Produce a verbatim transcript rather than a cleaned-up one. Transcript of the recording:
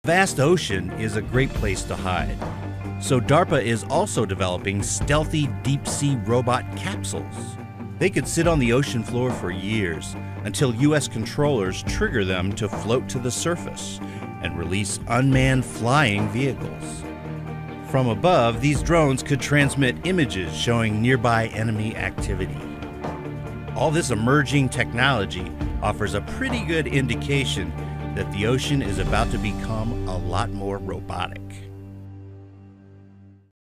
vast ocean is a great place to hide. So DARPA is also developing stealthy deep-sea robot capsules. They could sit on the ocean floor for years until U S controllers trigger them to float to the surface and release unmanned flying vehicles. From above, these drones could transmit images showing nearby enemy activity. All this emerging technology offers a pretty good indication that the ocean is about to become a lot more robotic.